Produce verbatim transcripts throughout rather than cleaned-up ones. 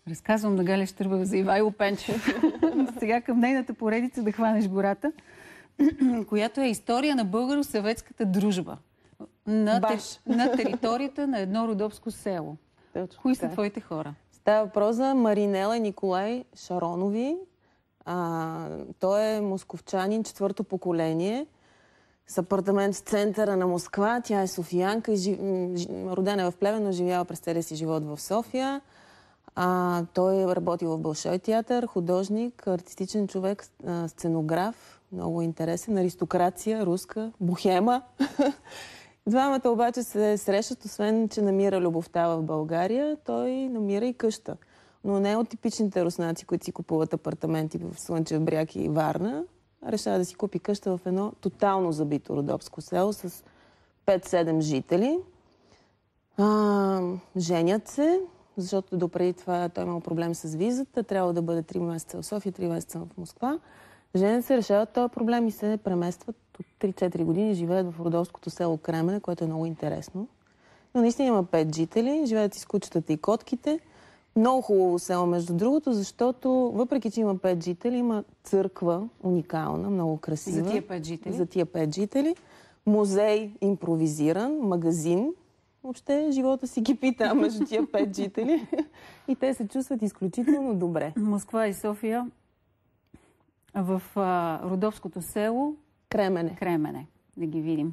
Разказвам на Галя Щърбева за Ивайло Пенчев. Сега към нейната поредица да хванеш гората, която е история на българо-съветската дружба на, те, на територията на едно родопско село. Точно, Кои са твоите хора? Става въпрос за Маринела и Николай Шаронови. А, той е московчанин, четвърто поколение, с апартамент в центъра на Москва. Тя е софиянка, и жив... родена е в Плевен, но живяла през целия си живот в София. А, той е работил в Болшой театър, художник, артистичен човек, сценограф, много интересен, аристокрация, руска, бухема. Двамата обаче се срещат, освен че намира любовта в България, той намира и къща. Но не от типичните руснаци, които си купуват апартаменти в Слънчев бряг и Варна. Решава да си купи къща в едно тотално забито родопско село с пет-седем жители. А, женят се, защото допреди това той имал проблем с визата. Трябва да бъде три месеца в София, три месеца в Москва. Женят се, решават този проблем и се преместват. От три-четири години живеят в родопското село Кремене, което е много интересно. Но наистина има пет жители, живеят и с кучетата и котките. Много хубаво село, между другото, защото въпреки, че има пет жители, има църква уникална, много красива. За тия пет жители? За тия пет жители. Музей импровизиран, магазин. Въобще живота си кипи там между тия пет жители. И те се чувстват изключително добре. Москва и София в а, родопското село Кремене. Кремене. Да ги видим.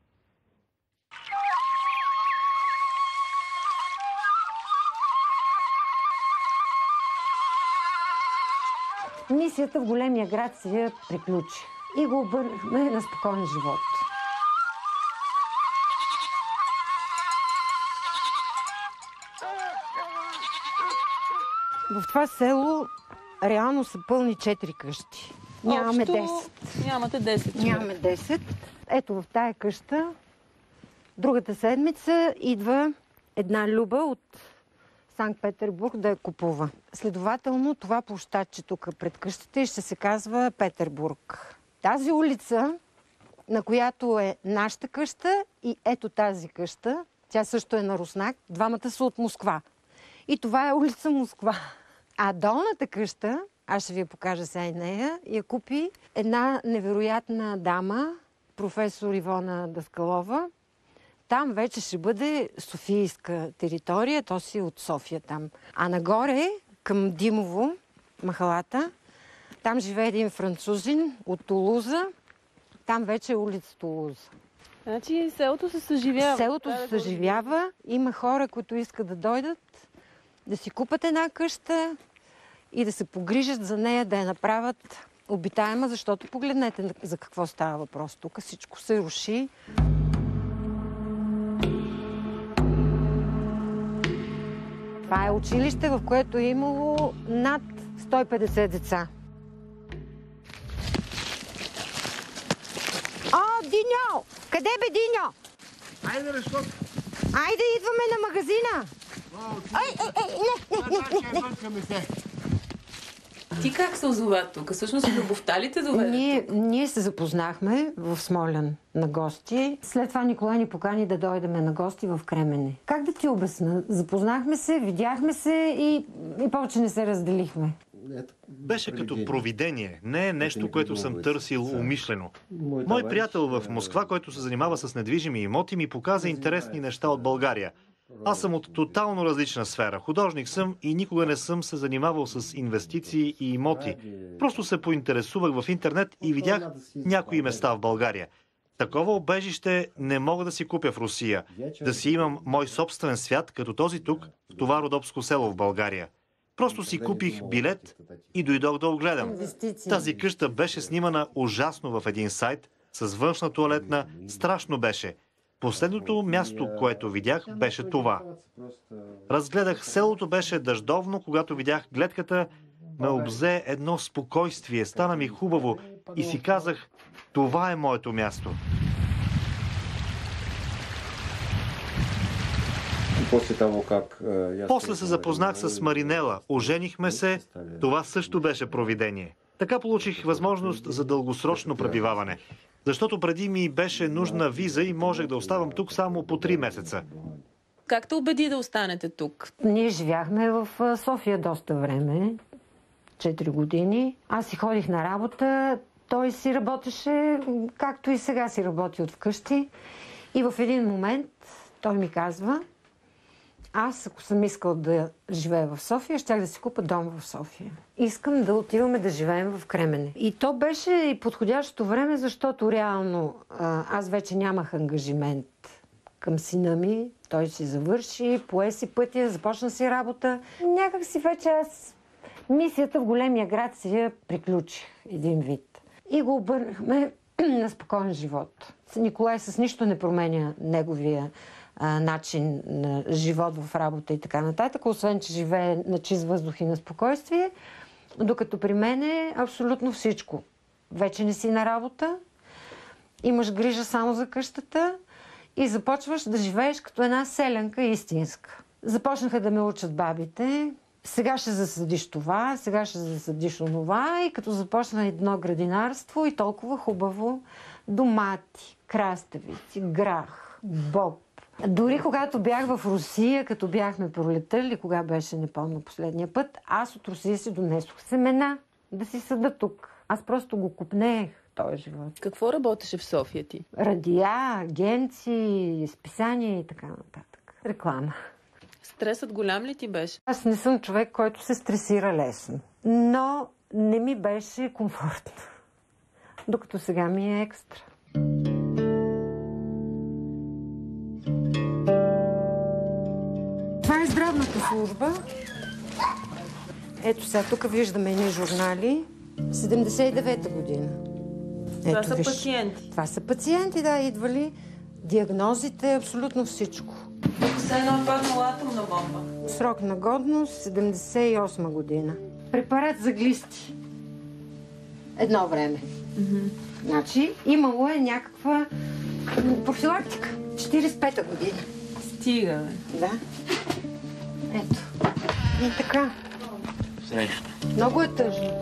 Мисията в големия град се приключи и го обърнахме на спокоен живот. В това село реално са пълни четири къщи. Нямаме десет. Нямате десет. Нямаме десет. Ето в тая къща другата седмица идва една Люба от Санкт-Петербург да я купува. Следователно, това площадче тук пред къщата ще се казва Петербург. Тази улица, на която е нашата къща, и ето тази къща, тя също е на Руснак, двамата са от Москва. И това е улица Москва. А долната къща, аз ще ви я покажа сега и нея, я купи една невероятна дама, професор Ивона Даскалова. Там вече ще бъде софийска територия, то си от София там. А нагоре, към Димово, махалата, там живее един французин от Тулуза. Там вече е улица Тулуза. Значи селото се съживява. Селото се съживява. Има хора, които искат да дойдат, да си купат една къща и да се погрижат за нея, да я направят обитаема, защото погледнете за какво става въпрос. Тук всичко се руши. Това е училище, в което е имало над сто и петдесет деца. О, Диньо! Къде бе, Диньо? Айде, бе, скок! Айде, идваме на магазина! Ай, ай, ай, не, не, не, не. Ти как се озова тук? Всъщност любовта ли те доведе? Ние, ние се запознахме в Смолян на гости. След това Николай ни покани да дойдем на гости в Кремене. Как да ти обясна? Запознахме се, видяхме се и, и повече не се разделихме. Беше като провидение. Не е нещо, което съм търсил умишлено. Мой приятел в Москва, който се занимава с недвижими имоти, ми показа интересни неща от България. Аз съм от тотално различна сфера. Художник съм и никога не съм се занимавал с инвестиции и имоти. Просто се поинтересувах в интернет и видях някои места в България. Такова убежище не мога да си купя в Русия. Да си имам мой собствен свят, като този тук, в това родопско село в България. Просто си купих билет и дойдох да огледам. Тази къща беше снимана ужасно в един сайт, с външна тоалетна. Страшно беше. Последното място, което видях, беше това. Разгледах селото, беше дъждовно, когато видях гледката, ме обзе едно спокойствие, стана ми хубаво и си казах, това е моето място. После се запознах с Маринела, оженихме се, това също беше провидение. Така получих възможност за дългосрочно пребиваване. Защото преди ми беше нужна виза и можех да оставам тук само по три месеца. как те убеди да останете тук? Ние живяхме в София доста време, четири години. Аз си ходих на работа, той си работеше, както и сега си работи от вкъщи. И в един момент той ми казва, аз, ако съм искал да живея в София, щях да си купа дом в София. Искам да отиваме да живеем в Кремене. И то беше и подходящото време, защото реално аз вече нямах ангажимент към сина ми. Той си завърши, пое си пътя, започна си работа. Някак си вече аз мисията в големия град си я приключих един вид. И го обърнахме на спокоен живот. Николай с нищо не променя неговия а, начин на живот в работа и така нататък, освен че живее на чист въздух и на спокойствие, докато при мен е абсолютно всичко. Вече не си на работа, имаш грижа само за къщата и започваш да живееш като една селянка истинска. Започнаха да ме учат бабите. Сега ще засадиш това, сега ще засадиш онова и като започна едно градинарство и толкова хубаво, домати, краставици, грах, боб. Дори когато бях в Русия, като бяхме пролетта или кога беше, не помня последния път, аз от Русия си донесох семена да си съда тук. Аз просто го купнех този живот. Какво работеше в София ти? Радиа, агенции, списания и така нататък. Реклама. Стресът голям ли ти беше? Аз не съм човек, който се стресира лесно. Но не ми беше комфортно. Докато сега ми е екстра. Това е здравната служба. Ето сега, тук виждаме едни журнали. седемдесет и девета година. Това Ето, са виж. пациенти. Това са пациенти, да, идвали. Диагнозите, абсолютно всичко. Тук все едно е паднала атомна бомба. Срок на годност седемдесет и осма година. Препарат за глисти. Едно време. Mm-hmm. Значи, имало е някаква профилактика. четиридесет и пета година. Стига, бе. Да. Ето. И така. Среща. Много е тъжно.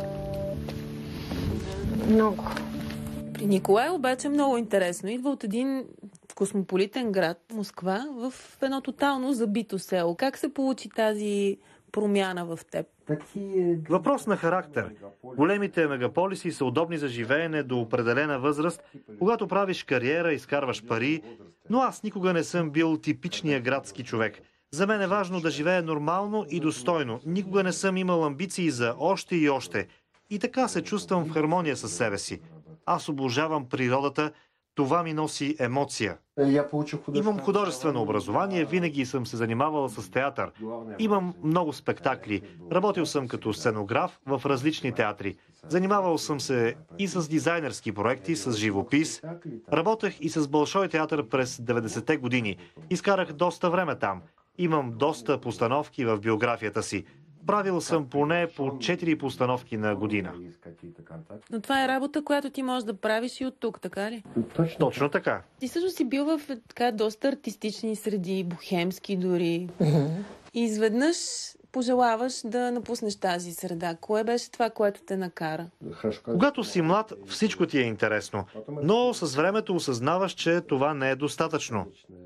Много. При Николай обаче много интересно. Идва от един космополитен град, Москва, в едно тотално забито село. Как се получи тази промяна в теб? Въпрос на характер. Големите мегаполиси са удобни за живеене до определена възраст, когато правиш кариера, изкарваш пари, но аз никога не съм бил типичния градски човек. За мен е важно да живея нормално и достойно. Никога не съм имал амбиции за още и още. И така се чувствам в хармония със себе си. Аз обожавам природата, това ми носи емоция. Имам художествено образование, винаги съм се занимавал с театър. Имам много спектакли. Работил съм като сценограф в различни театри. Занимавал съм се и с дизайнерски проекти, с живопис. Работех и с Болшой театър през деветдесетте години. Изкарах доста време там. Имам доста постановки в биографията си. Правил съм поне по четири постановки на година. Но това е работа, която ти можеш да правиш и от тук, така ли? Точно, Точно така. Ти също си бил в така доста артистични среди, бохемски дори. Mm-hmm. И изведнъж пожелаваш да напуснеш тази среда. Кое беше това, което те накара? Когато си млад, всичко ти е интересно. Но с времето осъзнаваш, че това не е достатъчно.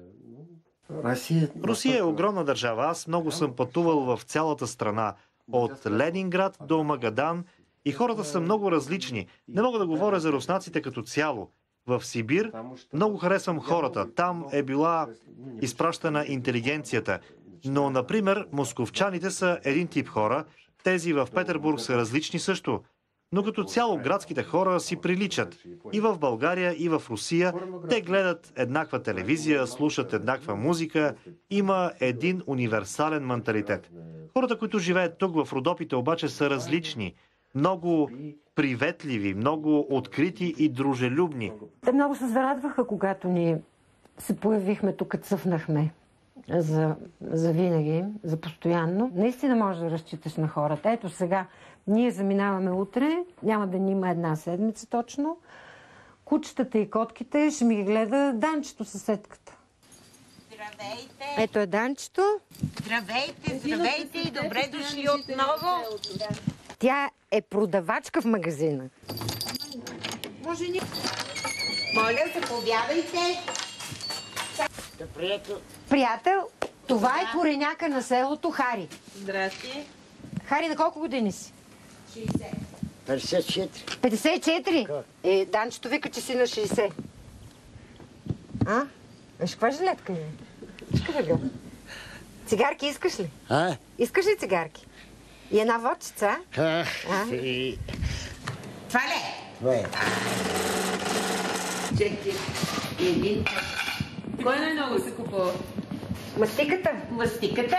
Русия е огромна държава. Аз много съм пътувал в цялата страна. От Ленинград до Магадан. И хората са много различни. Не мога да говоря за руснаците като цяло. В Сибир много харесвам хората. Там е била изпращана интелигенцията. Но, например, московчаните са един тип хора. Тези в Петербург са различни също. Но като цяло градските хора си приличат. И в България, и в Русия. Те гледат еднаква телевизия, слушат еднаква музика. Има един универсален менталитет. Хората, които живеят тук в Родопите, обаче са различни. Много приветливи, много открити и дружелюбни. Те много се зарадваха, когато ни се появихме тук, цъфнахме за, за винаги, за постоянно. Наистина можеш да разчиташ на хората. Ето сега, ние заминаваме утре, няма да ни има една седмица точно. Кучетата и котките ще ми ги гледа Данчето, съседката. Здравейте! Ето е Данчето. Здравейте, здравейте и добре дошли отново. Тя е продавачка в магазина. Може ни... Моля, заповядайте. Приятел, Това е кореняка на селото Хари. Здрасти. Хари, на колко години си? петдесет и четири. петдесет и четири? Е, Данчето вика, че си на шейсет. А? Виж, каква жилетка е? Виж къде го. Цигарки искаш ли? А? Искаш ли цигарки? И една водчица, а? А? А? И... Това ли е? Това е. Четири. Един. Кой най-много се купува? Мастиката. Мастиката.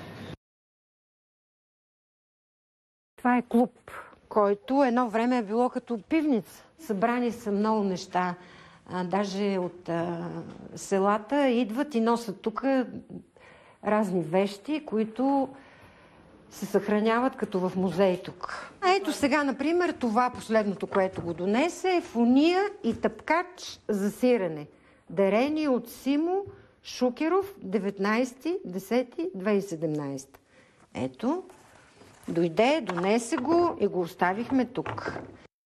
Това е клуб, който едно време е било като пивница. Събрани са много неща. А, даже от а, селата идват и носят тук разни вещи, които се съхраняват като в музей тук. А ето сега, например, това последното, което го донесе, е фуния и тъпкач за сирене. Дарение от Симо Шукеров, деветнайсети октомври две хиляди и седемнайсета. Ето, дойде, донесе го и го оставихме тук.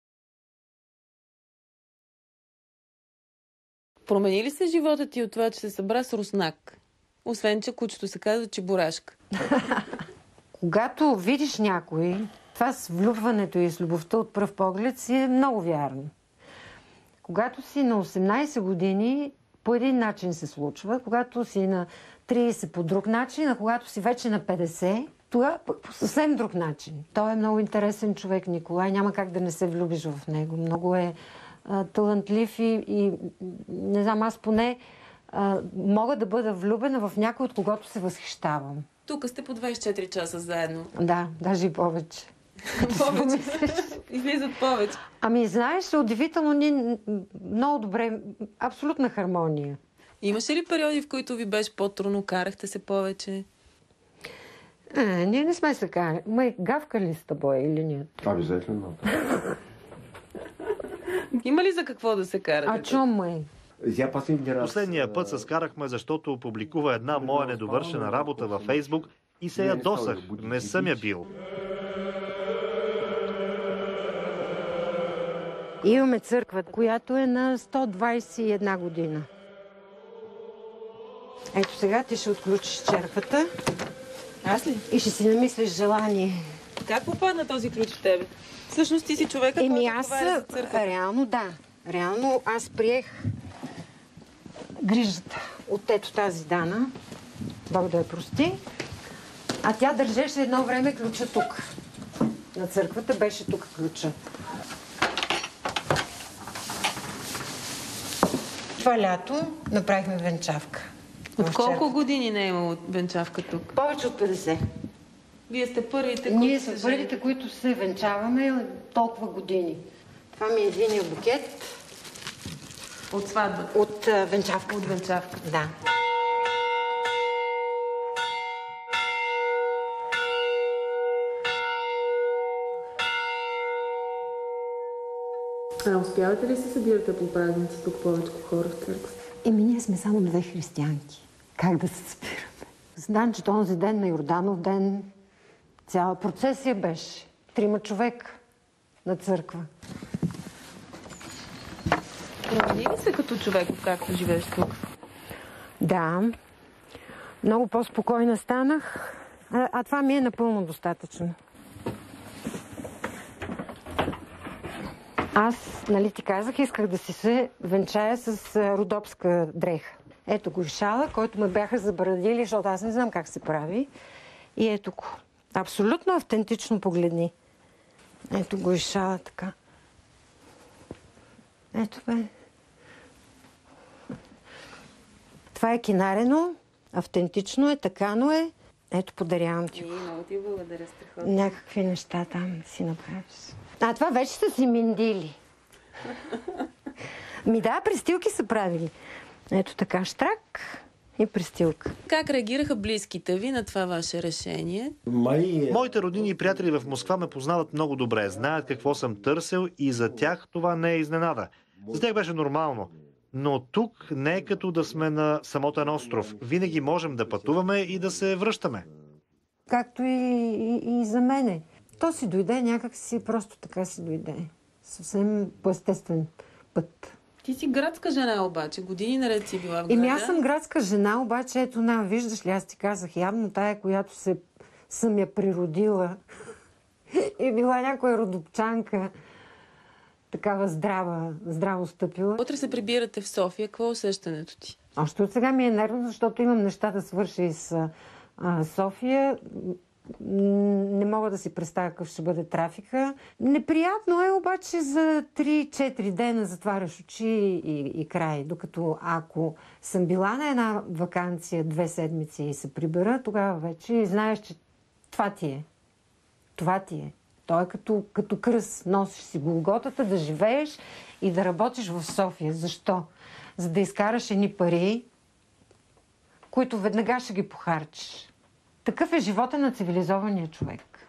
Промени ли се живота ти от това, че се събра с руснак? Освен, че кучето се казва Чебурашка. Когато видиш някой, това с влюбването и с любовта от пръв поглед си е много вярно. Когато си на осемнайсет години, по един начин се случва. Когато си на трийсет по друг начин, а когато си вече на петдесет, това по съвсем друг начин. Той е много интересен човек, Николай. Няма как да не се влюбиш в него. Много е а, талантлив и, и не знам, аз поне а, мога да бъда влюбена в някой, от когото се възхищавам. Тук сте по двайсет и четири часа заедно. Да, даже и повече. Повече. Излизат повече. Ами, знаеш, удивително ни много добре, абсолютна хармония. Имаше ли периоди, в които ви беше по-трудно, карахте се повече? А, ние не сме се карали. Май, гавка ли с тобой или нет? Обязательно. Има ли за какво да се карате? А чом май? Я последния раз... Последния път се скарахме, защото публикува една моя недовършена работа във Фейсбук и се ядосах. Не съм я бил. Имаме църква, която е на сто двайсет и една година. Ето сега ти ще отключиш черквата. Аз ли? И ще си намислиш желание. Как попадна този ключ в тебе? Всъщност ти си човека, Еми който аз, отговаря за църквата. реално да. Реално аз приех грижата от ето тази Дана. Бог да я прости. А тя държеше едно време ключа тук. На църквата беше тук ключа. Това лято направихме венчавка. От колко години не е имало венчавка тук? Повече от петдесет. Вие сте първите, които Ние се сме първите, които се венчаваме от толкова години. Това ми е единия букет. От сватбата? От а, венчавка. От венчавка. Да. А успявате ли се събирате по празници тук повече хора в църква? Еми, ние сме само две християнки. Как да се спираме? Знам, че този ден на Йорданов ден цяла процесия беше. Трима човека на църква. Промени ли се като човек, както живееш тук? Да. Много по-спокойна станах. А, а това ми е напълно достатъчно. Аз, нали ти казах, исках да си се венчая с а, родопска дреха. Ето го и шала, който ме бяха забрадили, защото аз не знам как се прави. И ето го. Абсолютно автентично погледни. Ето го и шала така. Ето бе. Това е кинарено, автентично е, такано е. Ето, подарявам ти го. Много ти благодаря, страхотно. Някакви неща там си направиш. А това вече са си миндили. Ми да, престилки са правили. Ето така, штрак и престилка. Как реагираха близките ви на това ваше решение? Мои... Моите родини и приятели в Москва ме познават много добре, знаят какво съм търсил и за тях това не е изненада. За тях беше нормално. Но тук не е като да сме на самотен остров. Винаги можем да пътуваме и да се връщаме. Както и, и, и за мене. То си дойде някак си, просто така си дойде. Съвсем по естествен път. Ти си градска жена обаче. Години наред си била в града. Еми аз съм градска жена, обаче ето на, виждаш ли, аз ти казах, явно тая, която се, съм я природила и била някоя родопчанка, такава здрава, здраво стъпила. Утре се прибирате в София. Какво е усещането ти? Още от сега ми е нервно, защото имам неща да свърша и с а, София. Не мога да си представя какъв ще бъде трафика. Неприятно е, обаче за три-четири дена затваряш очи и, и край. Докато ако съм била на една ваканция две седмици и се прибера, тогава вече знаеш, че това ти е. Това ти е. То е като, като кръст. Носиш си голготата да живееш и да работиш в София. Защо? За да изкараш едни пари, които веднага ще ги похарчиш. Такъв е живота на цивилизования човек.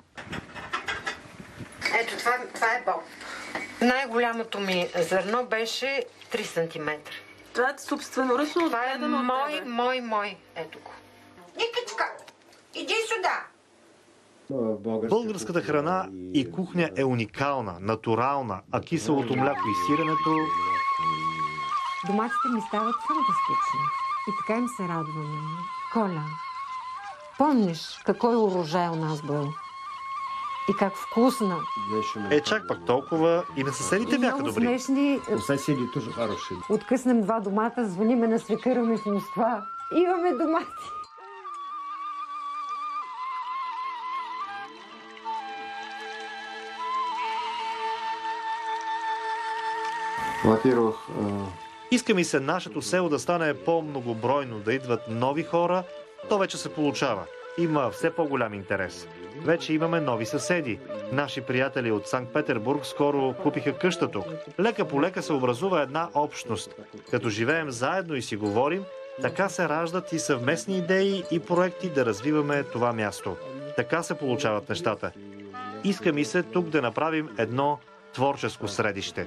Ето, това, това е боб. Най-голямото ми зърно беше три сантиметра. Това е собственоръчно Това е мой, мой, мой. Ето го. Никичка, иди сюда! Българската храна и кухня е уникална, натурална, а киселото мляко и сиренето... Доматите ми стават фантастични. И така им се радваме. Коля, помниш какво е урожай у нас был? И как вкусна. Е, чак пак толкова и на съседите бяха добри. Много смешни. Съседи тоже хороши. Откъснем два домата, звъниме на свекъра ми в Москва. Имаме домати. Во-первых, Иска ми се нашето село да стане по-многобройно, да идват нови хора. То вече се получава. Има все по-голям интерес. Вече имаме нови съседи. Наши приятели от Санкт-Петербург скоро купиха къща тук. Лека по лека се образува една общност. Като живеем заедно и си говорим, така се раждат и съвместни идеи и проекти да развиваме това място. Така се получават нещата. Иска ми се тук да направим едно творческо средище.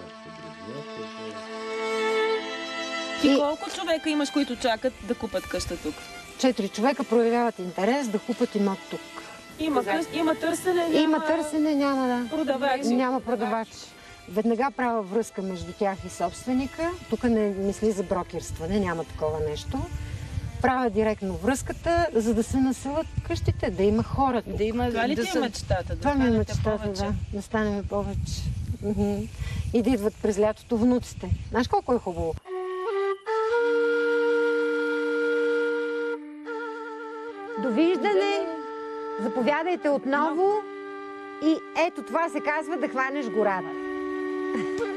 Ти колко човека имаш, които чакат да купат къща тук? Четири човека проявяват интерес да купат имот тук. Има, къщ, има търсене, няма... Има търсене, няма да. Продавачи. Няма продавачи. Веднага правя връзка между тях и собственика. Тук не мисли за брокерстване, няма такова нещо. Правя директно връзката, за да се населят къщите, да има хора. Да има, това ли да ти е са... мечтата? Да това ми е мечтата, повече? да. Да станем повече. Mm-hmm. И да идват през лятото внуците. Знаеш колко е хубаво? Довиждане! Заповядайте отново. И ето това се казва да хванеш гората.